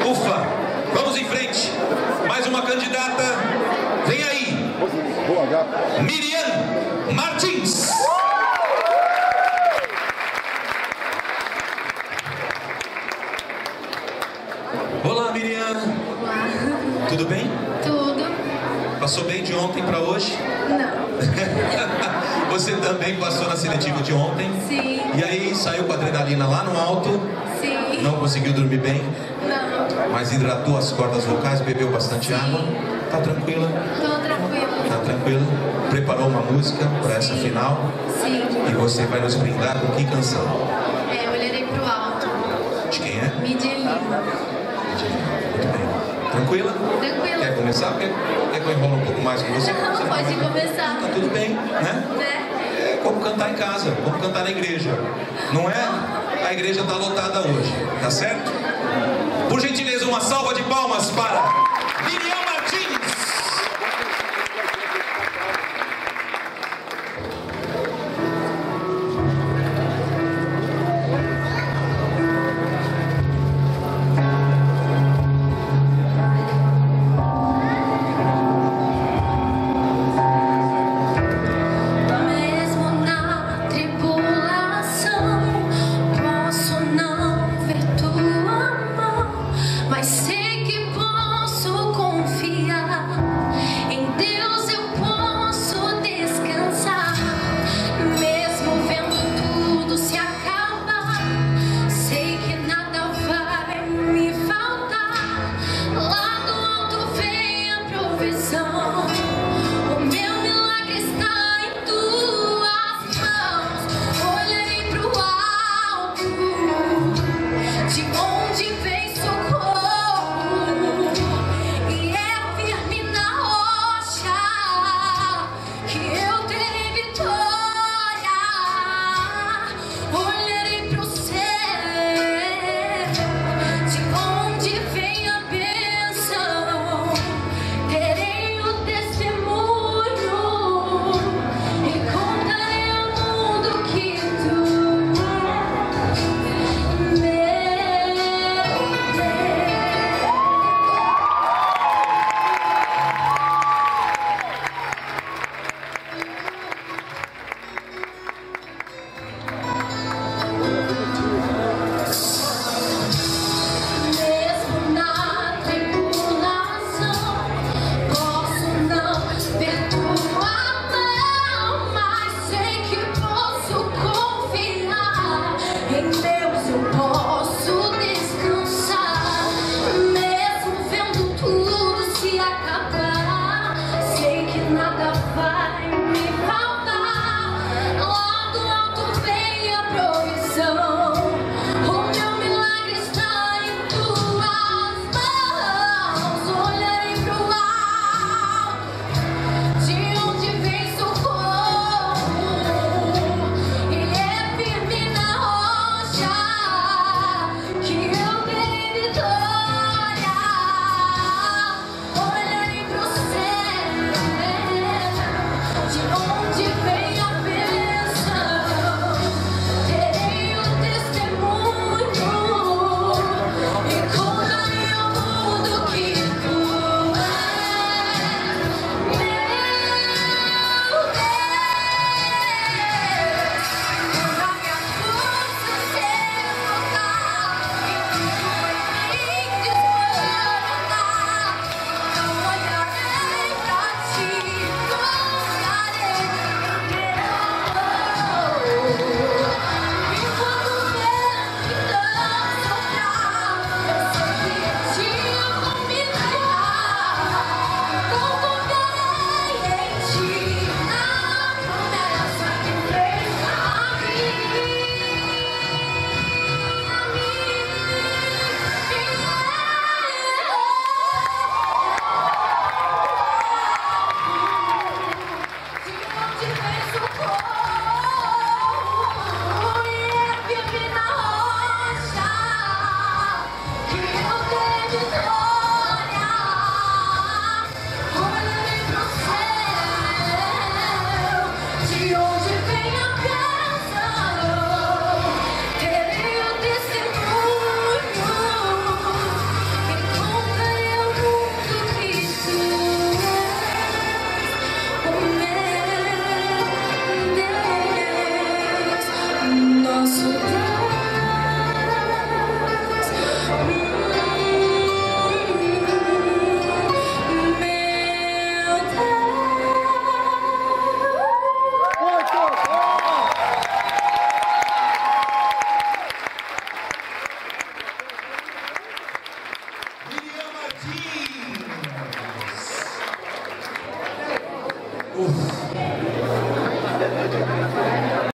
Ufa, vamos em frente. Mais uma candidata. Vem aí. Miriam Martins. Olá, Miriam. Olá. Tudo bem? Tudo. Passou bem de ontem para hoje? Não. Você também passou na seletiva de ontem? Sim. E aí saiu com a adrenalina lá no alto? Sim. Não conseguiu dormir bem? Não. Mas hidratou as cordas vocais, bebeu bastante água? Tá tranquila? Tô tranquila. Tá tranquila? Preparou uma música para essa final? Sim. E você vai nos brindar com que canção? Eu olharei pro alto. De quem é? Mídia Lima. Muito bem. Tranquila? Tranquila. Quer começar? Quer que eu enrole um pouco mais com você? Não, pode começar. Tá tudo bem, né? Né? É como cantar em casa, como cantar na igreja. Não é? A igreja tá lotada hoje, tá certo? Por gentileza, uma salva de palmas para Miriam Martins.